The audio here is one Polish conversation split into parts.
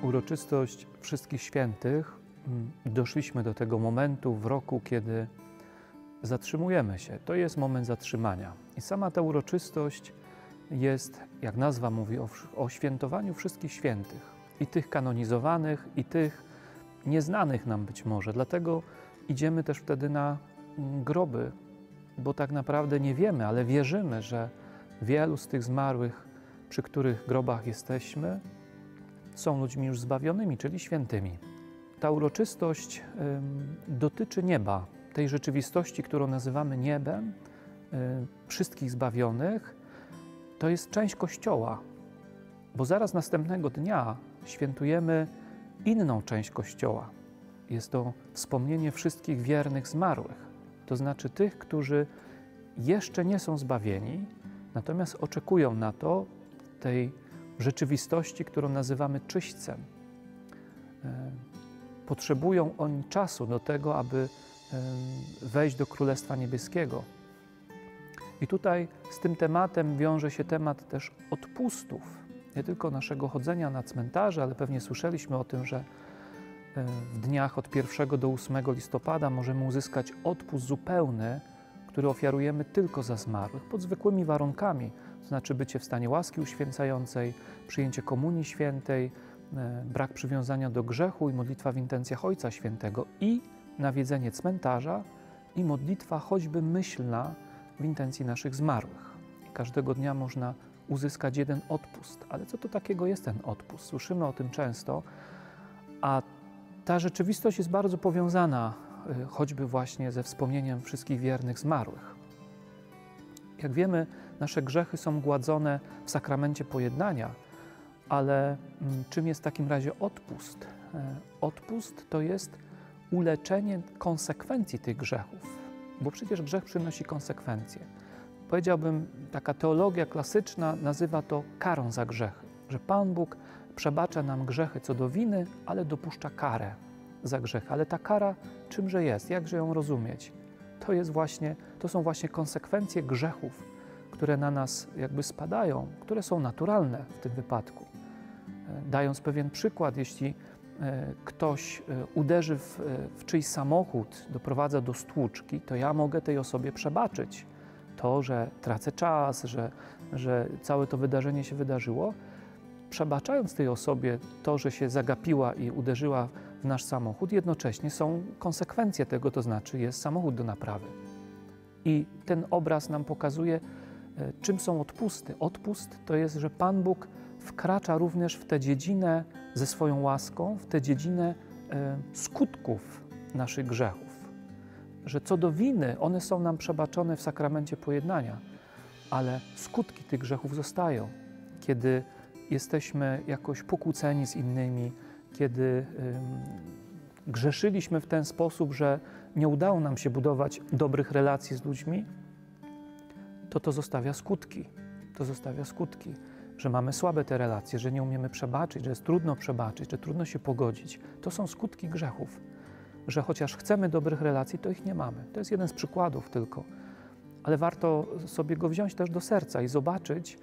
Uroczystość Wszystkich Świętych, doszliśmy do tego momentu w roku, kiedy zatrzymujemy się. To jest moment zatrzymania. I sama ta uroczystość jest, jak nazwa mówi, o świętowaniu wszystkich świętych. I tych kanonizowanych, i tych nieznanych nam być może. Dlatego idziemy też wtedy na groby, bo tak naprawdę nie wiemy, ale wierzymy, że wielu z tych zmarłych, przy których grobach jesteśmy, są ludźmi już zbawionymi, czyli świętymi. Ta uroczystość dotyczy nieba, tej rzeczywistości, którą nazywamy niebem, wszystkich zbawionych. To jest część Kościoła, bo zaraz następnego dnia świętujemy inną część Kościoła. Jest to wspomnienie wszystkich wiernych zmarłych, to znaczy tych, którzy jeszcze nie są zbawieni, natomiast oczekują na to, tej rzeczywistości, którą nazywamy czyśćcem. Potrzebują oni czasu do tego, aby wejść do Królestwa Niebieskiego. I tutaj z tym tematem wiąże się temat też odpustów. Nie tylko naszego chodzenia na cmentarze, ale pewnie słyszeliśmy o tym, że w dniach od 1 do 8 listopada możemy uzyskać odpust zupełny, który ofiarujemy tylko za zmarłych, pod zwykłymi warunkami, to znaczy bycie w stanie łaski uświęcającej, przyjęcie komunii świętej, brak przywiązania do grzechu i modlitwa w intencjach Ojca Świętego i nawiedzenie cmentarza i modlitwa choćby myślna w intencji naszych zmarłych. I każdego dnia można uzyskać jeden odpust. Ale co to takiego jest ten odpust? Słyszymy o tym często, a ta rzeczywistość jest bardzo powiązana choćby właśnie ze wspomnieniem wszystkich wiernych zmarłych. Jak wiemy, nasze grzechy są gładzone w sakramencie pojednania, ale czym jest w takim razie odpust? Odpust to jest uleczenie konsekwencji tych grzechów, bo przecież grzech przynosi konsekwencje. Powiedziałbym, taka teologia klasyczna nazywa to karą za grzechy, że Pan Bóg przebacza nam grzechy co do winy, ale dopuszcza karę za grzechy. Ale ta kara czymże jest? Jakże ją rozumieć? To są właśnie konsekwencje grzechów, które na nas jakby spadają, które są naturalne w tym wypadku. Dając pewien przykład, jeśli ktoś uderzy w czyjś samochód, doprowadza do stłuczki, to ja mogę tej osobie przebaczyć to, że tracę czas, że całe to wydarzenie się wydarzyło. Przebaczając tej osobie to, że się zagapiła i uderzyła w nasz samochód, jednocześnie są konsekwencje tego, to znaczy jest samochód do naprawy. I ten obraz nam pokazuje, czym są odpusty. Odpust to jest, że Pan Bóg wkracza również w tę dziedzinę ze swoją łaską, w tę dziedzinę skutków naszych grzechów. Że co do winy, one są nam przebaczone w sakramencie pojednania, ale skutki tych grzechów zostają. Kiedy jesteśmy jakoś pokłóceni z innymi, kiedy grzeszyliśmy w ten sposób, że nie udało nam się budować dobrych relacji z ludźmi, to zostawia skutki. To zostawia skutki, że mamy słabe te relacje, że nie umiemy przebaczyć, że jest trudno przebaczyć, że trudno się pogodzić. To są skutki grzechów, że chociaż chcemy dobrych relacji, to ich nie mamy. To jest jeden z przykładów tylko. Ale warto sobie go wziąć też do serca i zobaczyć,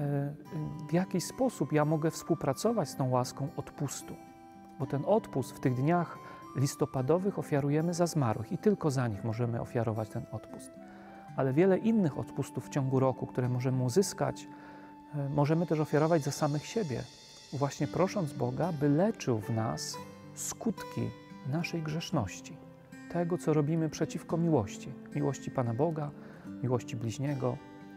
w jaki sposób ja mogę współpracować z tą łaską odpustu. Bo ten odpust w tych dniach listopadowych ofiarujemy za zmarłych i tylko za nich możemy ofiarować ten odpust. Ale wiele innych odpustów w ciągu roku, które możemy uzyskać, możemy też ofiarować za samych siebie, właśnie prosząc Boga, by leczył w nas skutki naszej grzeszności, tego, co robimy przeciwko miłości, miłości Pana Boga, miłości bliźniego.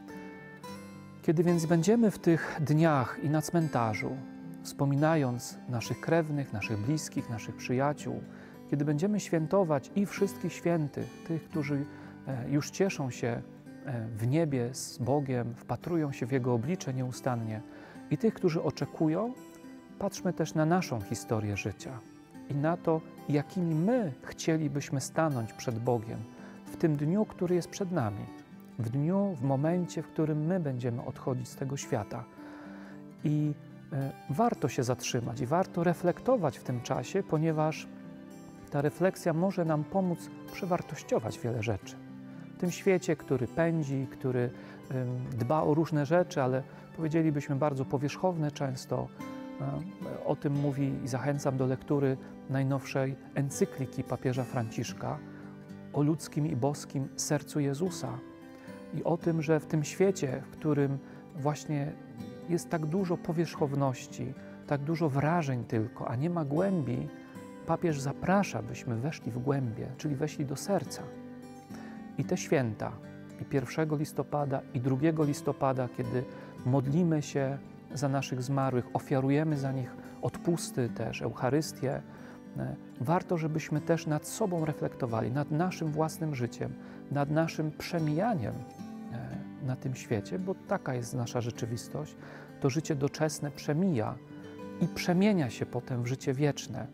Kiedy więc będziemy w tych dniach i na cmentarzu, wspominając naszych krewnych, naszych bliskich, naszych przyjaciół, kiedy będziemy świętować i wszystkich świętych, tych, którzy już cieszą się w niebie z Bogiem, wpatrują się w Jego oblicze nieustannie i tych, którzy oczekują, patrzmy też na naszą historię życia i na to, jakimi my chcielibyśmy stanąć przed Bogiem w tym dniu, który jest przed nami, w momencie, w którym my będziemy odchodzić z tego świata. I warto się zatrzymać i warto reflektować w tym czasie, ponieważ ta refleksja może nam pomóc przewartościować wiele rzeczy. W tym świecie, który pędzi, który dba o różne rzeczy, ale powiedzielibyśmy bardzo powierzchowne często, O tym mówi i zachęcam do lektury najnowszej encykliki papieża Franciszka o ludzkim i boskim sercu Jezusa i o tym, że w tym świecie, w którym właśnie jest tak dużo powierzchowności, tak dużo wrażeń tylko, a nie ma głębi, papież zaprasza, byśmy weszli w głębie, czyli weszli do serca. I te święta, i 1 listopada, i 2 listopada, kiedy modlimy się za naszych zmarłych, ofiarujemy za nich odpusty też, Eucharystię, warto, żebyśmy też nad sobą reflektowali, nad naszym własnym życiem, nad naszym przemijaniem na tym świecie, bo taka jest nasza rzeczywistość. To życie doczesne przemija i przemienia się potem w życie wieczne,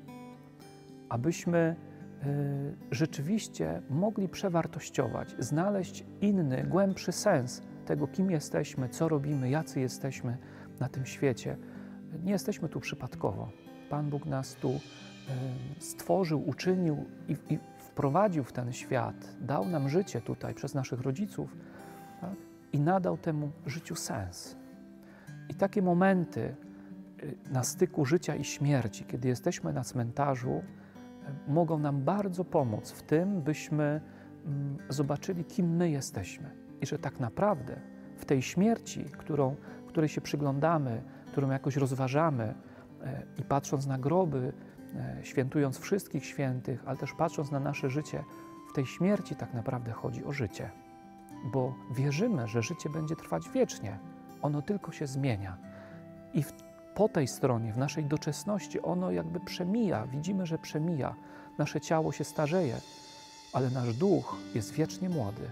abyśmy rzeczywiście mogli przewartościować, znaleźć inny, głębszy sens tego, kim jesteśmy, co robimy, jacy jesteśmy na tym świecie. Nie jesteśmy tu przypadkowo. Pan Bóg nas tu stworzył, uczynił i wprowadził w ten świat, dał nam życie tutaj przez naszych rodziców, tak? I nadał temu życiu sens. I takie momenty na styku życia i śmierci, kiedy jesteśmy na cmentarzu, mogą nam bardzo pomóc w tym, byśmy zobaczyli, kim my jesteśmy. I że tak naprawdę w tej śmierci, której się przyglądamy, którą jakoś rozważamy i patrząc na groby, świętując wszystkich świętych, ale też patrząc na nasze życie, w tej śmierci tak naprawdę chodzi o życie. Bo wierzymy, że życie będzie trwać wiecznie. Ono tylko się zmienia. I po tej stronie, w naszej doczesności, ono jakby przemija. Widzimy, że przemija. Nasze ciało się starzeje, ale nasz duch jest wiecznie młody.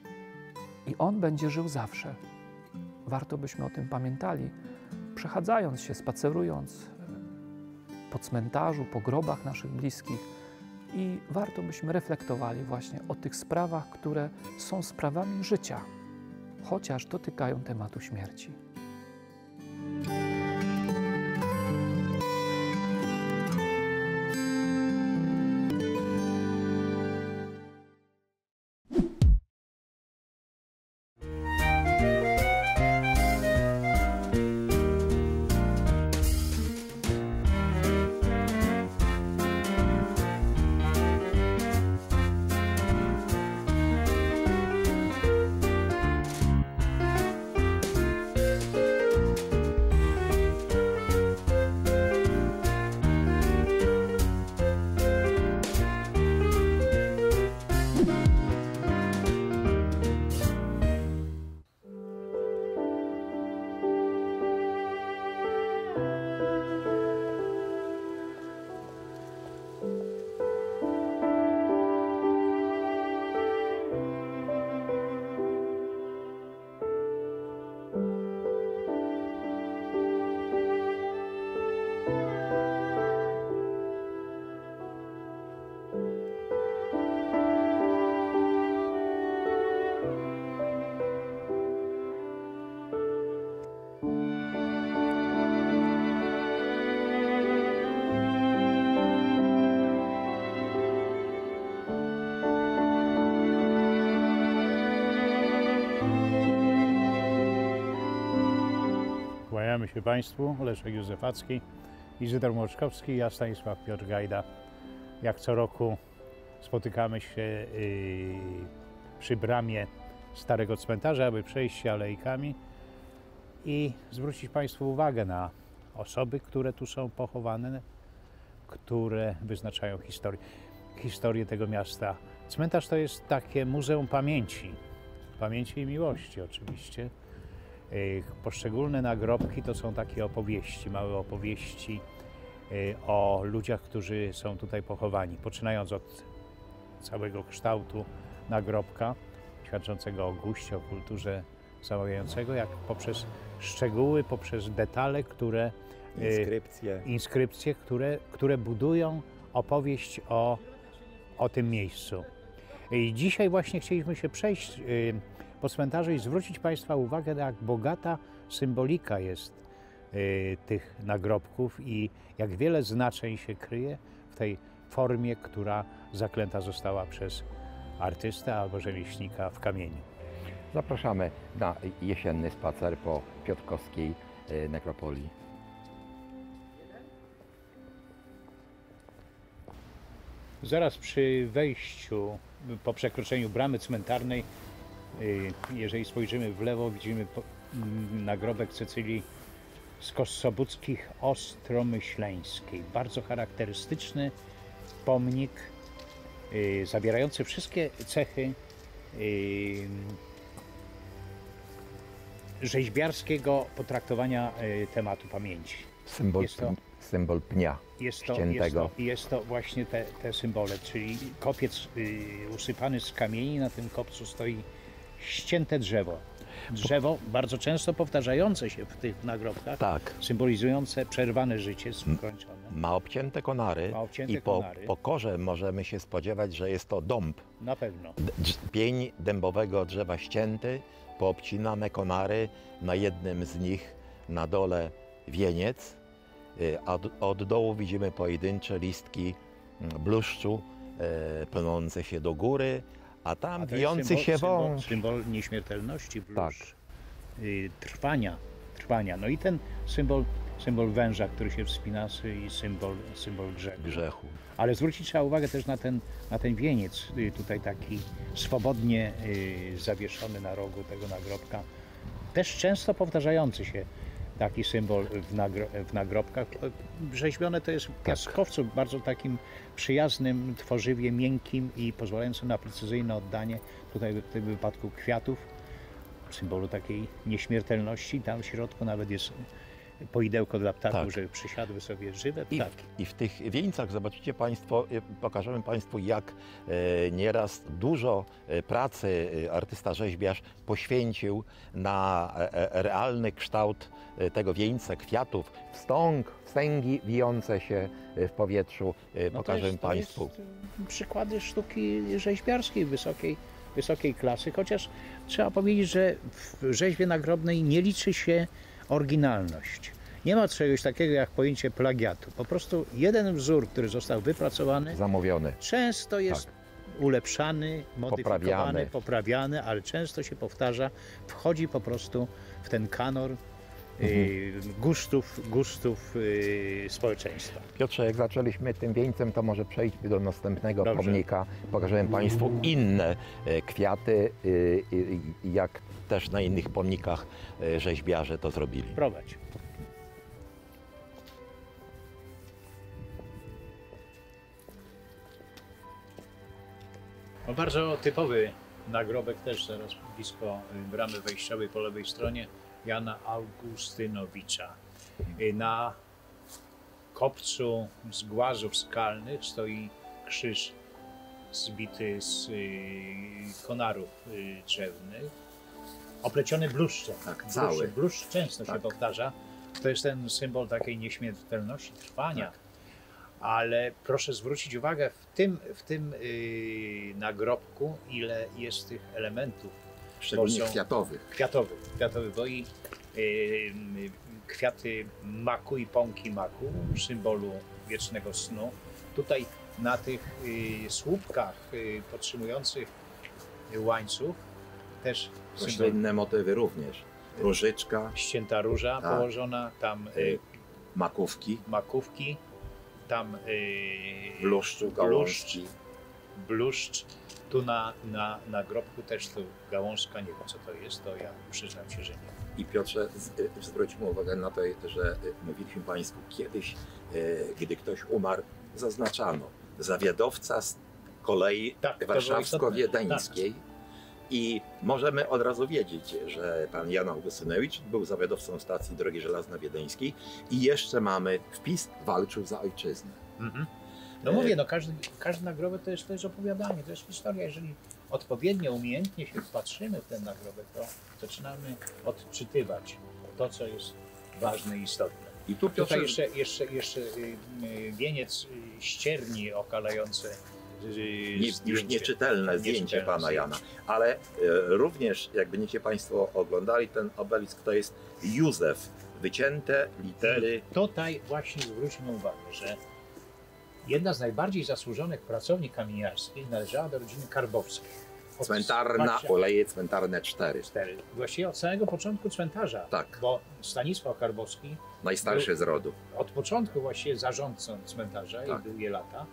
I on będzie żył zawsze. Warto byśmy o tym pamiętali, przechadzając się, spacerując po cmentarzu, po grobach naszych bliskich. I warto byśmy reflektowali właśnie o tych sprawach, które są sprawami życia, chociaż dotykają tematu śmierci. Kłaniamy się Państwu, Leszek Józefacki, Izydor Moczkowski, ja Stanisław Piotr Gajda. Jak co roku spotykamy się przy bramie Starego Cmentarza, aby przejść się alejkami i zwrócić Państwu uwagę na osoby, które tu są pochowane, które wyznaczają historię tego miasta. Cmentarz to jest takie muzeum pamięci i miłości oczywiście. Poszczególne nagrobki to są takie opowieści, małe opowieści o ludziach, którzy są tutaj pochowani, poczynając od całego kształtu nagrobka, świadczącego o guście, o kulturze zamawiającego, jak poprzez szczegóły, poprzez detale, inskrypcje, które budują opowieść o tym miejscu. I dzisiaj właśnie chcieliśmy się przejść po cmentarzu i zwrócić Państwa uwagę, jak bogata symbolika jest tych nagrobków i jak wiele znaczeń się kryje w tej formie, która zaklęta została przez artystę albo rzemieślnika w kamieniu. Zapraszamy na jesienny spacer po piotrkowskiej nekropolii. Zaraz przy wejściu, po przekroczeniu bramy cmentarnej, jeżeli spojrzymy w lewo, widzimy nagrobek Cecylii z Kosobuckich Ostromyśleńskiej. Bardzo charakterystyczny pomnik, zawierający wszystkie cechy rzeźbiarskiego potraktowania tematu pamięci. Symbol pnia ściętego. Jest to właśnie te symbole, czyli kopiec usypany z kamieni, na tym kopcu stoi ścięte drzewo. Drzewo bardzo często powtarzające się w tych nagrobkach, Tak. symbolizujące przerwane życie skończone. Ma obcięte konary i po korze możemy się spodziewać, że jest to dąb. Na pewno. Pień dębowego drzewa ścięty, poobcinane konary, na jednym z nich na dole wieniec, a od dołu widzimy pojedyncze listki bluszczu płynące się do góry, a tam wijący się wąż. Symbol nieśmiertelności, bluszcz, Tak. Trwania. No i ten symbol węża, który się wspina, i symbol grzechu. Ale zwrócić trzeba uwagę też na ten wieniec, tutaj taki swobodnie zawieszony na rogu tego nagrobka. Też często powtarzający się taki symbol w nagrobkach. Rzeźbione to jest w piaskowcu, bardzo takim przyjaznym tworzywie, miękkim i pozwalającym na precyzyjne oddanie, tutaj w tym wypadku kwiatów, symbolu takiej nieśmiertelności. Tam w środku nawet jest poidełko dla ptaków, Tak. żeby przysiadły sobie żywe ptaki. I w tych wieńcach zobaczycie Państwo, pokażemy Państwu, jak nieraz dużo pracy artysta rzeźbiarz poświęcił na realny kształt tego wieńca, kwiatów, wstęgi wijące się w powietrzu. Pokażemy Państwu. To jest przykłady sztuki rzeźbiarskiej wysokiej klasy, chociaż trzeba powiedzieć, że w rzeźbie nagrobnej nie liczy się oryginalność. Nie ma czegoś takiego jak pojęcie plagiatu. Po prostu jeden wzór, który został wypracowany, Zamówiony. często jest ulepszany, modyfikowany, poprawiany, ale często się powtarza, wchodzi po prostu w ten kanor gustów społeczeństwa. Piotrze, jak zaczęliśmy tym wieńcem, to może przejdźmy do następnego pomnika. Pokażemy Państwu inne kwiaty, jak też na innych pomnikach rzeźbiarze to zrobili. Prowadź. No, bardzo typowy nagrobek, też zaraz blisko bramy wejściowej po lewej stronie, Jana Augustynowicza. Na kopcu z głazów skalnych stoi krzyż zbity z konarów drzewnych, opleciony bluszczem. Tak, cały. Bluszcz często się powtarza. To jest ten symbol takiej nieśmiertelności, trwania. Ale proszę zwrócić uwagę w tym nagrobku, ile jest tych elementów. Szczególnie kwiatowych. Kwiatowych, bo i kwiaty maku i pąki maku, symbolu wiecznego snu. Tutaj na tych słupkach podtrzymujących łańcuch też Roślinne motywy również. Różyczka, ścięta róża położona, tam makówki, tam bluszczu, gałązki. Bluszcz. Tu na nagrobku też to gałązka, nie wiem co to jest, to ja przyznam się, że nie. I Piotrze, zwróćmy uwagę na to, że mówiliśmy Państwu kiedyś, gdy ktoś umarł, zaznaczano zawiadowca z kolei warszawsko-wiedeńskiej. I możemy od razu wiedzieć, że pan Jan Augustynowicz był zawiadowcą stacji Drogi Żelazno-Wiedeńskiej i jeszcze mamy wpis: walczył za ojczyznę. No mówię, no każdy nagrobek to jest opowiadanie, to jest historia. Jeżeli odpowiednio, umiejętnie się wpatrzymy w ten nagrobek, to zaczynamy odczytywać to, co jest ważne i istotne. I tu Tutaj jeszcze wieniec ścierni okalające już nieczytelne zdjęcie pana Jana, ale również jak będziecie Państwo oglądali ten obelisk, to jest Józef, wycięte litery. Tutaj właśnie zwróćmy uwagę, że jedna z najbardziej zasłużonych pracowni kamieniarskich należała do rodziny Karbowskich. Cmentarna, oleje cmentarne 4. Właściwie od samego początku cmentarza, Tak. bo Stanisław Karbowski Najstarszy z rodu. od początku właściwie zarządcą cmentarza i był je lata.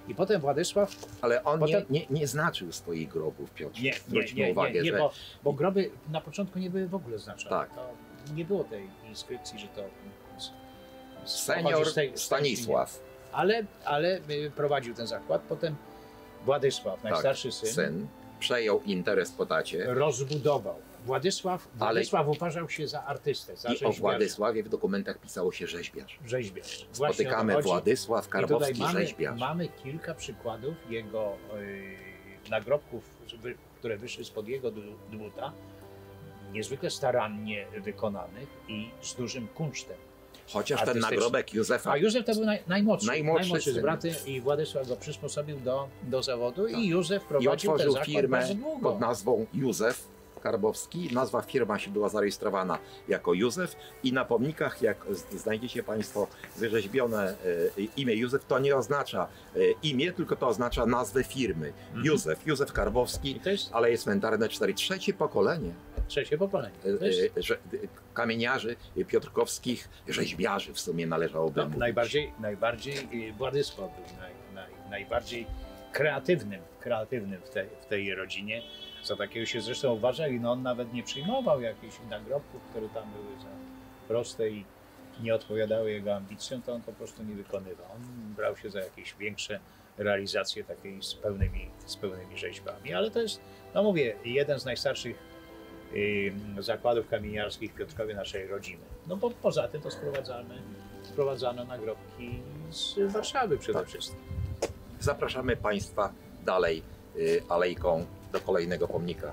I potem Władysław... Ale on potem... nie znaczył swoich grobów, Piotr. Nie, uwagę, że... bo groby na początku nie były w ogóle znaczone. Tak. To nie było tej inskrypcji, że to... Senior Stanisław. Ale prowadził ten zakład. Potem Władysław, najstarszy syn, przejął interes po tacie. Rozbudował. Władysław uważał się za artystę, za rzeźbiarza. I o Władysławie w dokumentach pisało się rzeźbiarz. Rzeźbiarz. Spotykamy Władysław Karbowski, rzeźbiarz. Mamy kilka przykładów jego nagrobków, które wyszły spod jego dłuta, niezwykle starannie wykonanych i z dużym kunsztem. Chociaż ten nagrobek Józefa... A Józef to był najmłodszy z syn. braty i Władysław go przysposobił do zawodu i Józef prowadził I otworzył ten firmę bardzo długo. pod nazwą Józef Karbowski. Nazwa firma się była zarejestrowana jako Józef i na pomnikach, jak znajdziecie Państwo wyrzeźbione imię Józef, to nie oznacza imię, tylko to oznacza nazwę firmy. Józef Karbowski, Aleje Cmentarne 4, trzecie pokolenie. Trzecie pokolenie. Kamieniarzy piotrkowskich, rzeźbiarzy w sumie należałoby mówić. Najbardziej Władysław był najbardziej kreatywnym w tej rodzinie. Za takiego się zresztą uważa i on nawet nie przyjmował jakichś nagrobków, które tam były za proste i nie odpowiadały jego ambicjom, to on po prostu nie wykonywał. On brał się za jakieś większe realizacje takiej z pełnymi rzeźbami. Ale to jest, no mówię, jeden z najstarszych zakładów kamieniarskich w Piotrkowie naszej rodziny. No bo poza tym to sprowadzano nagrobki z Warszawy przede wszystkim. Zapraszamy Państwa dalej alejką do kolejnego pomnika.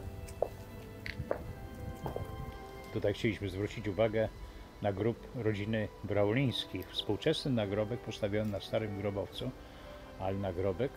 Tutaj chcieliśmy zwrócić uwagę na grób rodziny Braulińskich. Współczesny nagrobek postawiony na starym grobowcu, ale nagrobek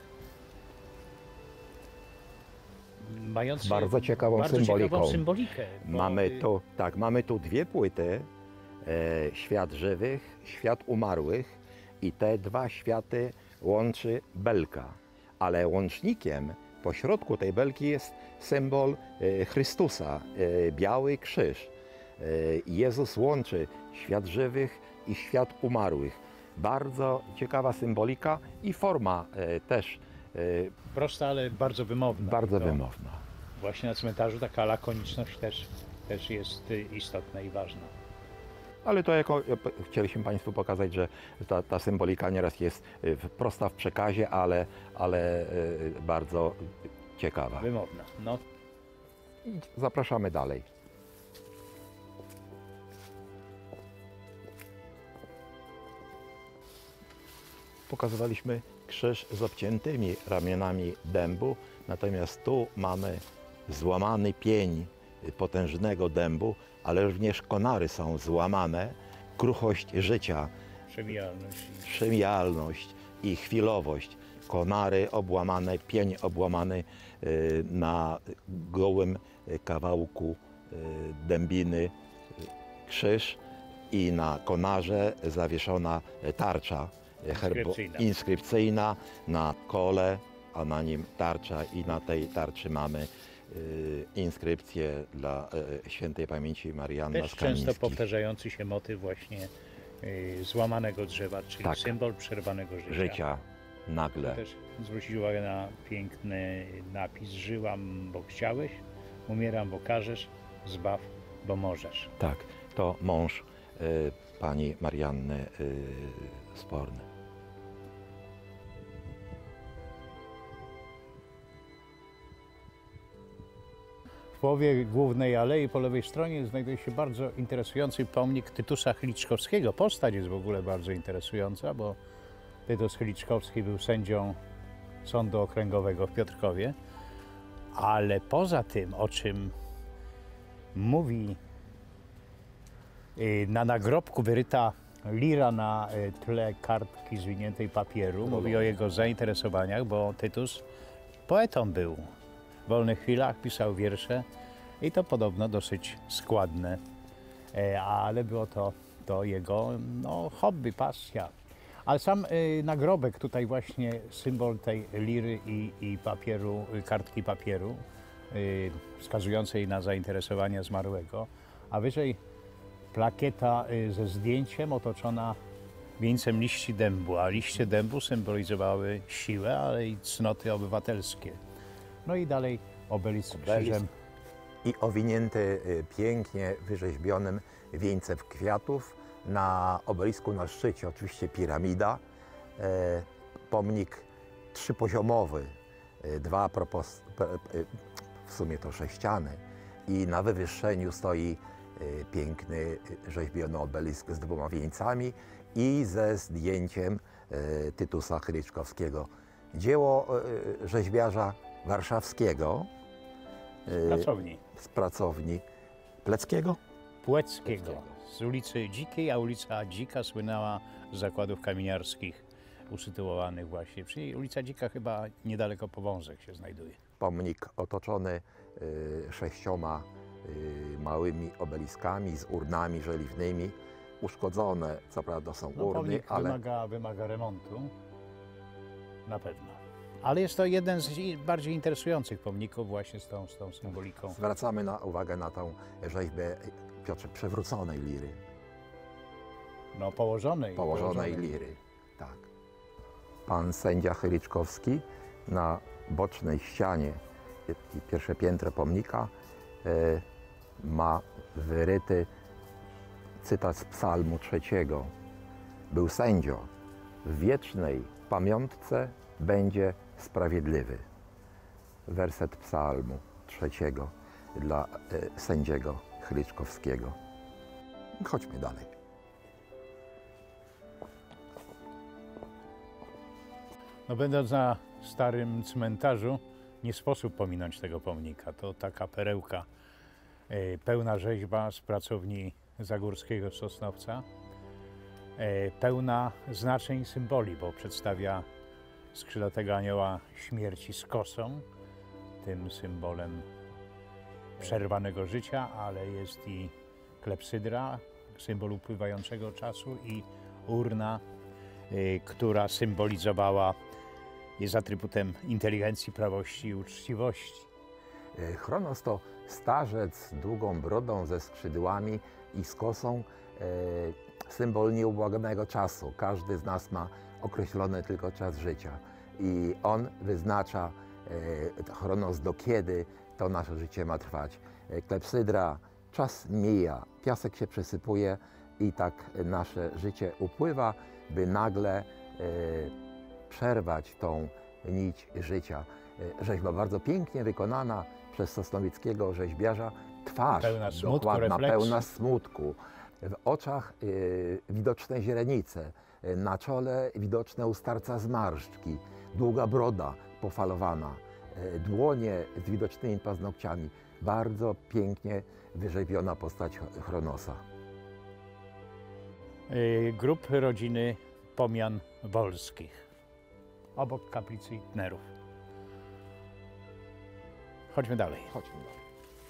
mający bardzo ciekawą symbolikę. Mamy tu dwie płyty, świat żywych, świat umarłych i te dwa światy łączy belka, ale łącznikiem pośrodku tej belki jest symbol Chrystusa, biały krzyż. Jezus łączy świat żywych i świat umarłych. Bardzo ciekawa symbolika i forma też. Prosta, ale bardzo wymowna. Bardzo wymowna. Właśnie na cmentarzu taka lakoniczność też jest istotna i ważna. Ale to chcieliśmy Państwu pokazać, że ta symbolika nieraz jest prosta w przekazie, ale bardzo ciekawa. Wymowna. No. I zapraszamy dalej. Pokazywaliśmy krzyż z obciętymi ramionami dębu, natomiast tu mamy złamany pień potężnego dębu, ale również konary są złamane, kruchość życia, przemijalność i chwilowość. Konary obłamane, pień obłamany na gołym kawałku dębiny, krzyż i na konarze zawieszona tarcza inskrypcyjna na kole, a na nim tarcza i na tej tarczy mamy inskrypcję dla świętej pamięci Marianny z Kamińskich. Często powtarzający się motyw właśnie złamanego drzewa, czyli symbol przerwanego życia. Nagle. Też zwrócić uwagę na piękny napis: żyłam, bo chciałeś, umieram, bo każesz, zbaw, bo możesz. Tak, to mąż pani Marianny Sporny. W połowie głównej alei po lewej stronie znajduje się bardzo interesujący pomnik Tytusa Chyliczkowskiego. Postać jest w ogóle bardzo interesująca, bo Tytus Chyliczkowski był sędzią Sądu Okręgowego w Piotrkowie, ale poza tym, o czym mówi na nagrobku wyryta lira na tle kartki zwiniętej papieru, mówi o jego zainteresowaniach, bo Tytus poetą był. W wolnych chwilach pisał wiersze i to podobno dosyć składne, ale było to jego hobby, pasja. Ale sam nagrobek, tutaj właśnie symbol tej liry i papieru, kartki papieru wskazującej na zainteresowanie zmarłego, a wyżej plakieta ze zdjęciem otoczona wieńcem liści dębu, a liście dębu symbolizowały siłę, ale i cnoty obywatelskie. No i dalej obelisk z krzyżem. I owinięty pięknie wyrzeźbionym wieńcem kwiatów. Na obelisku na szczycie oczywiście piramida, pomnik trzypoziomowy, w sumie to sześciany, i na wywyższeniu stoi piękny rzeźbiony obelisk z 2 wieńcami i ze zdjęciem Tytusa Chyliczkowskiego. Dzieło rzeźbiarza warszawskiego, z pracowni Pleckiego? Płeckiego, z ulicy Dzikiej, a ulica Dzika słynęła z zakładów kamieniarskich usytuowanych właśnie. Czyli ulica Dzika chyba niedaleko Powązek się znajduje. Pomnik otoczony 6 małymi obeliskami z urnami żeliwnymi. Uszkodzone, co prawda są urny, Pomnik ale wymaga remontu, na pewno. Ale jest to jeden z bardziej interesujących pomników właśnie z tą symboliką. zwracamy uwagę na tą rzeźbę, Piotrze, przewróconej liry. No położonej Liry, tak. Pan sędzia Chyliczkowski na bocznej ścianie, pierwsze piętro pomnika, ma wyryty cytat z Psalmu 3. Był sędzio, w wiecznej pamiątce będzie sprawiedliwy. Werset Psalmu 3 dla sędziego Chyliczkowskiego. Chodźmy dalej. No będąc na starym cmentarzu, nie sposób pominąć tego pomnika. To taka perełka, pełna rzeźba z pracowni Zagórskiego Sosnowca, pełna znaczeń, symboli, bo przedstawia skrzydlatego anioła śmierci z kosą, tym symbolem przerwanego życia, ale jest i klepsydra, symbol upływającego czasu, i urna, która symbolizowała, jest atrybutem inteligencji, prawości i uczciwości. Chronos to starzec z długą brodą, ze skrzydłami i z kosą, symbol nieubłaganego czasu. Każdy z nas ma określony tylko czas życia i on wyznacza, Chronos, do kiedy to nasze życie ma trwać. Klepsydra, czas mija, piasek się przesypuje i tak nasze życie upływa, by nagle przerwać tą nić życia. Rzeźba bardzo pięknie wykonana przez sosnowieckiego rzeźbiarza. Twarz Pełna smutku, dokładna, refleksji. pełna smutku. W oczach widoczne źrenice, na czole widoczne u starca zmarszczki, długa broda pofalowana, dłonie z widocznymi paznokciami. Bardzo pięknie wyrzeźbiona postać Chronosa. Grób rodziny Pomian Wolskich, obok kaplicy Hitnerów. Chodźmy dalej. Chodźmy dalej.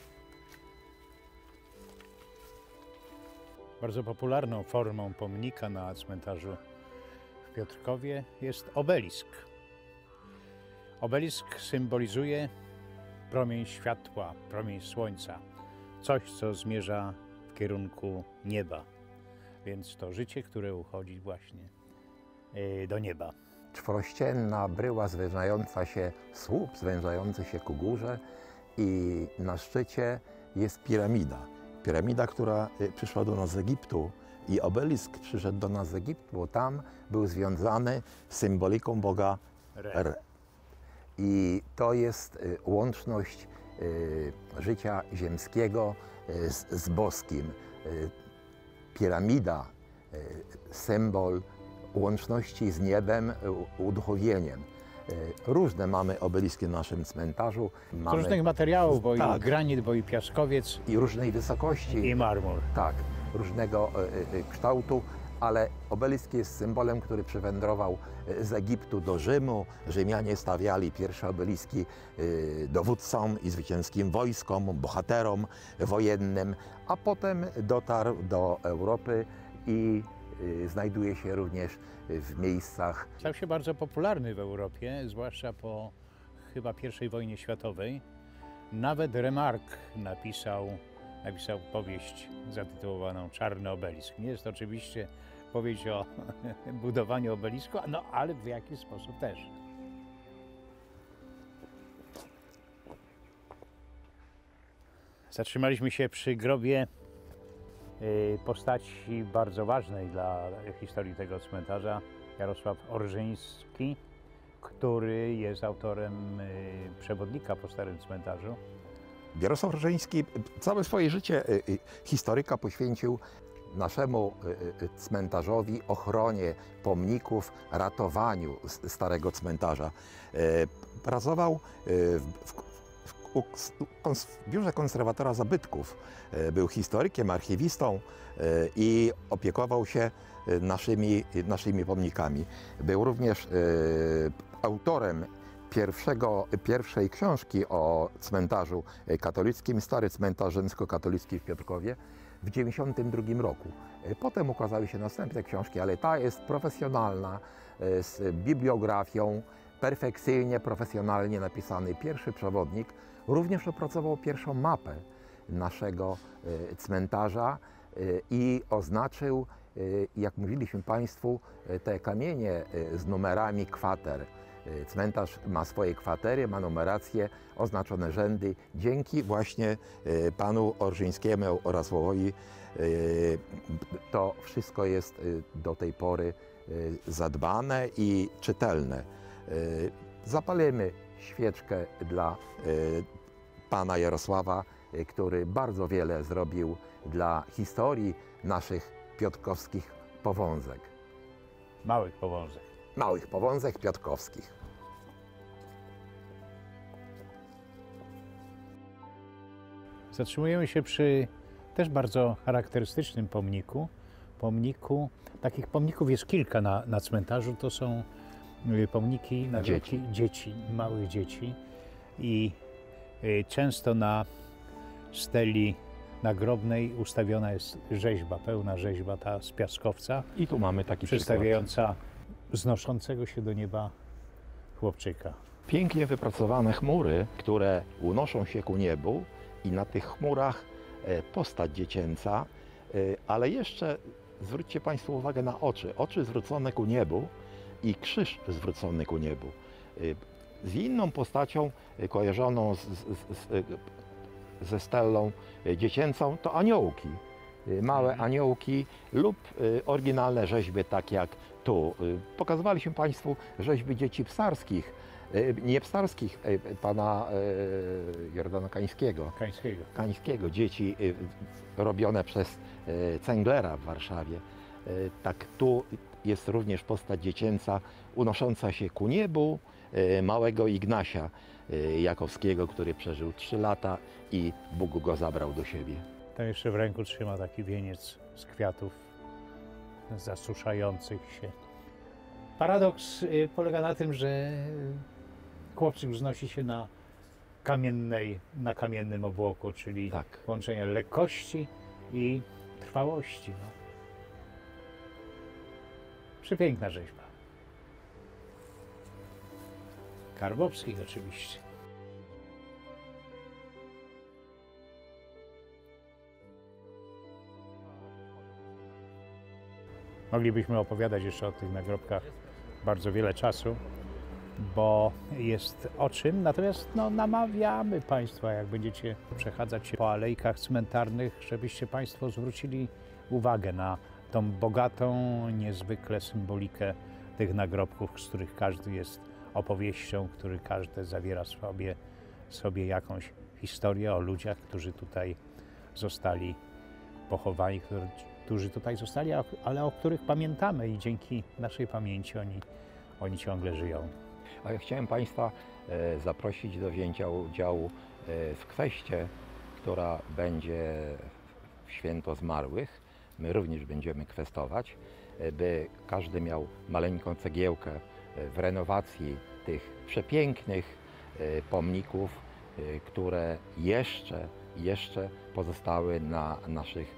Bardzo popularną formą pomnika na cmentarzu w Piotrkowie jest obelisk. Obelisk symbolizuje promień światła, promień słońca, coś, co zmierza w kierunku nieba. Więc to życie, które uchodzi właśnie do nieba. Czworościenna bryła zwężająca się, słup zwężający się ku górze i na szczycie jest piramida. Piramida, która przyszła do nas z Egiptu i obelisk przyszedł do nas z Egiptu, bo tam był związany z symboliką Boga Re. I to jest łączność życia ziemskiego z boskim. Piramida, symbol łączności z niebem, uduchowieniem. Różne mamy obeliski na naszym cmentarzu. Z różnych materiałów, bo tak, i granit, bo i piaskowiec, i różnej wysokości. i marmur. Tak, różnego kształtu, ale obelisk jest symbolem, który przywędrował z Egiptu do Rzymu. Rzymianie stawiali pierwsze obeliski dowódcom i zwycięskim wojskom, bohaterom wojennym, a potem dotarł do Europy i znajduje się również w miejscach. Stał się bardzo popularny w Europie, zwłaszcza po chyba I wojnie światowej. Nawet Remarque napisał powieść zatytułowaną Czarny obelisk. Nie jest to oczywiście powiedzieć o budowaniu obelisku, no ale w jaki sposób też. Zatrzymaliśmy się przy grobie postaci bardzo ważnej dla historii tego cmentarza, Jarosław Orżyński, który jest autorem przewodnika po Starym Cmentarzu. Jarosław Orżyński całe swoje życie historyka poświęcił naszemu cmentarzowi, ochronie pomników, ratowaniu Starego Cmentarza. Pracował w biurze konserwatora zabytków. Był historykiem, archiwistą i opiekował się naszymi pomnikami. Był również autorem pierwszej książki o cmentarzu katolickim, Stary Cmentarz Rzymskokatolicki w Piotrkowie w 1992 roku. Potem ukazały się następne książki, ale ta jest profesjonalna, z bibliografią, perfekcyjnie, profesjonalnie napisany pierwszy przewodnik. Również opracował pierwszą mapę naszego cmentarza i oznaczył, jak mówiliśmy Państwu, te kamienie z numerami kwater. Cmentarz ma swoje kwatery, ma numerację, oznaczone rzędy. Dzięki właśnie panu Orżyńskiemu oraz Wołowi to wszystko jest do tej pory zadbane i czytelne. Zapalimy świeczkę dla pana Jarosława, który bardzo wiele zrobił dla historii naszych piotrkowskich powązek. Małych powązek. Małych powązek piotrkowskich. Zatrzymujemy się przy też bardzo charakterystycznym pomniku. Takich pomników jest kilka na cmentarzu. To są pomniki na dzieci, małych dzieci. I często na steli nagrobnej ustawiona jest rzeźba, pełna rzeźba ta z piaskowca. I tu mamy taki przedstawiająca wznoszącego się do nieba chłopczyka. Pięknie wypracowane chmury, które unoszą się ku niebu i na tych chmurach postać dziecięca, ale jeszcze zwróćcie Państwo uwagę na oczy. Oczy zwrócone ku niebu i krzyż zwrócony ku niebu. Z inną postacią kojarzoną ze stelą dziecięcą to aniołki. Małe aniołki lub oryginalne rzeźby, tak jak tu. Pokazywaliśmy Państwu rzeźby dzieci psarskich, nie psarskich, pana Jordana Kańskiego. Dzieci robione przez Cenglera w Warszawie. Tak, tu jest również postać dziecięca unosząca się ku niebu, małego Ignasia Jakowskiego, który przeżył 3 lata i Bóg go zabrał do siebie. Ten jeszcze w ręku trzyma taki wieniec z kwiatów zasuszających się. Paradoks polega na tym, że chłopczyk wznosi się na kamiennym obłoku, czyli połączenie lekkości i trwałości. No. Przepiękna rzeźba. Karbowskich oczywiście. Moglibyśmy opowiadać jeszcze o tych nagrobkach bardzo wiele czasu, bo jest o czym. Natomiast namawiamy Państwa, jak będziecie przechadzać się po alejkach cmentarnych, żebyście Państwo zwrócili uwagę na tą bogatą, niezwykle symbolikę tych nagrobków, z których każdy jest opowieścią, który każdy zawiera sobie jakąś historię o ludziach, którzy tutaj zostali pochowani, którzy tutaj zostali, ale o których pamiętamy i dzięki naszej pamięci oni ciągle żyją. A ja chciałem Państwa zaprosić do wzięcia udziału w kweście, która będzie w Święto Zmarłych. My również będziemy kwestować, by każdy miał maleńką cegiełkę w renowacji tych przepięknych pomników, które jeszcze pozostały na naszych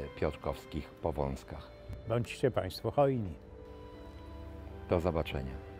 piotrkowskich powązkach. Bądźcie Państwo hojni. Do zobaczenia.